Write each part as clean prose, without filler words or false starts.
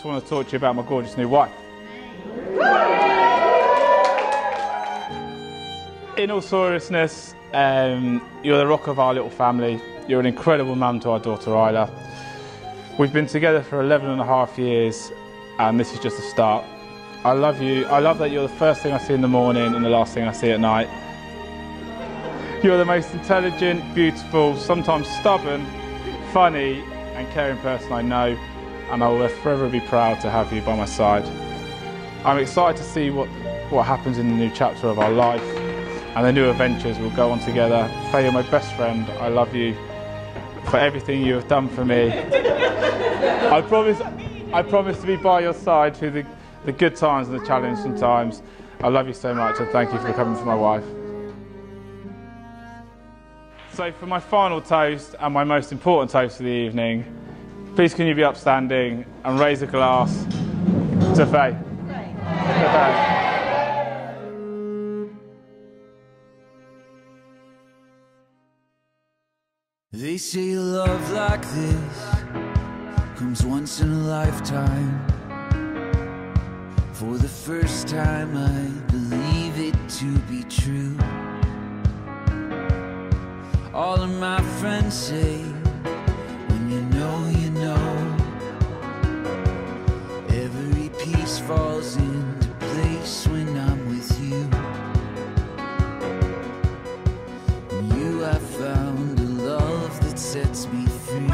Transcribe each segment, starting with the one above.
want to talk to you about my gorgeous new wife. In all seriousness, you're the rock of our little family. You're an incredible mum to our daughter Isla. We've been together for 11.5 years, and this is just the start. I love you. I love that you're the first thing I see in the morning and the last thing I see at night. You're the most intelligent, beautiful, sometimes stubborn, funny and caring person I know, and I will forever be proud to have you by my side. I'm excited to see what happens in the new chapter of our life and the new adventures we'll go on together. Faye, you're my best friend. I love you for everything you have done for me. I promise to be by your side through the good times and the challenging times. I love you so much, and thank you for coming for my wife. So for my final toast and my most important toast of the evening, please can you be upstanding and raise a glass to Faye. To Faye. They say love like this comes once in a lifetime. For the first time I believe it to be true. All of my friends say, when you know, you know. Every piece falls into place when I'm with you. And you have found a love that sets me free.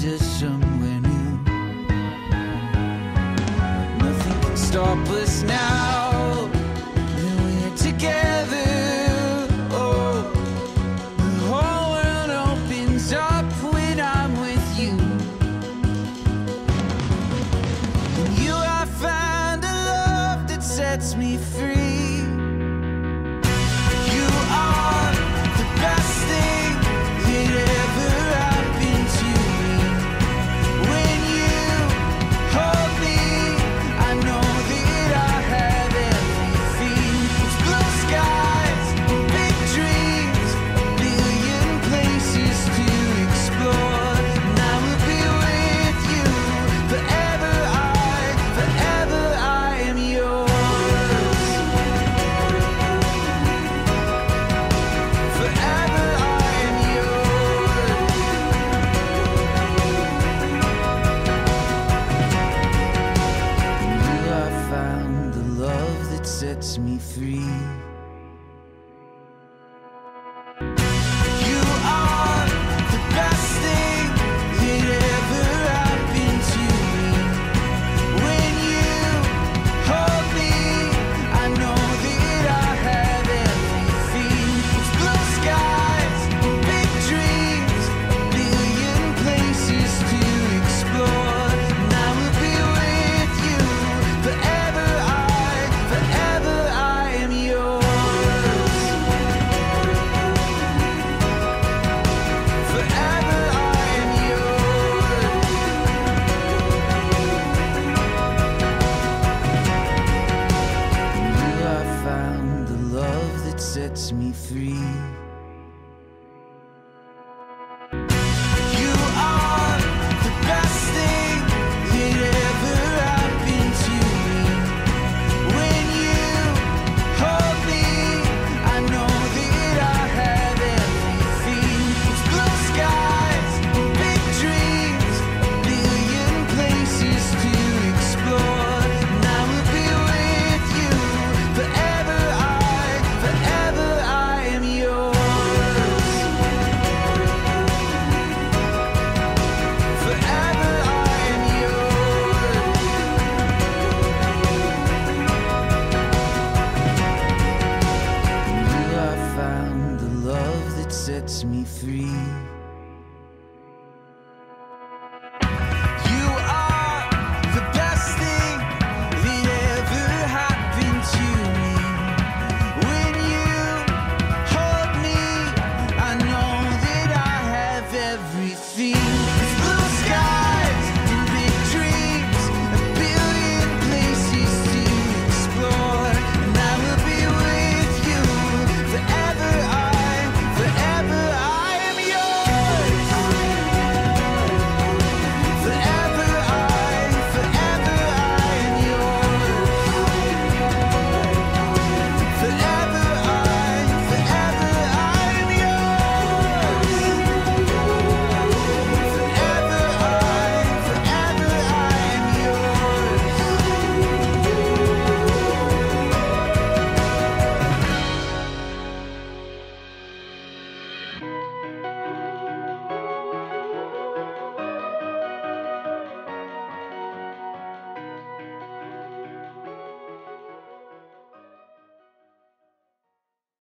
Stop us now.